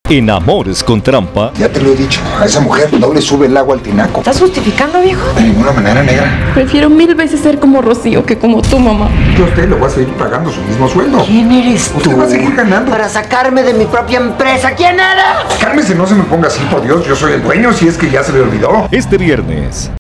en Amores con Trampa. Ya te lo he dicho, a esa mujer no le sube el agua al tinaco. ¿Estás justificando, viejo? De ninguna manera, negra. Prefiero 1000 veces ser como Rocío que como tu mamá. Yo a usted le voy a seguir pagando su mismo sueldo. ¿Quién eres tú? Usted va a seguir ganando. Para sacarme de mi propia empresa. ¿Quién eres? Cálmese, no se me ponga así, por Dios. Yo soy el dueño, si es que ya se le olvidó. Este viernes.